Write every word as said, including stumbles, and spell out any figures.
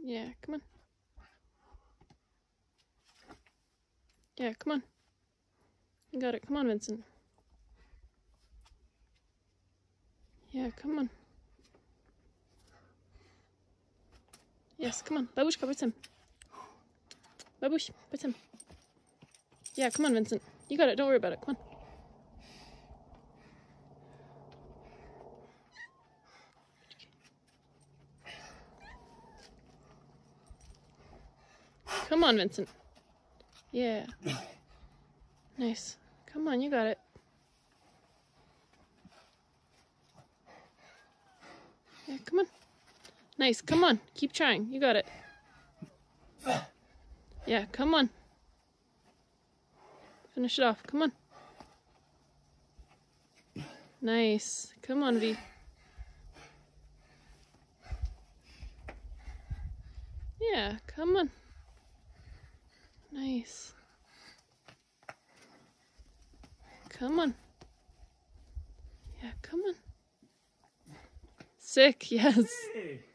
Yeah, come on. Yeah, come on. You got it. Come on, Vincent. Yeah, come on. Yes, come on. Babushka, with him. Babush, with him. Yeah, come on, Vincent. You got it. Don't worry about it. Come on. Come on, Vincent. Yeah. Nice. Come on, you got it. Yeah, come on. Nice. Come on. Keep trying. You got it. Yeah, come on. Finish it off. Come on. Nice. Come on, V. Yeah, come on. Nice. Come on. Yeah, come on. Sick, yes. Hey.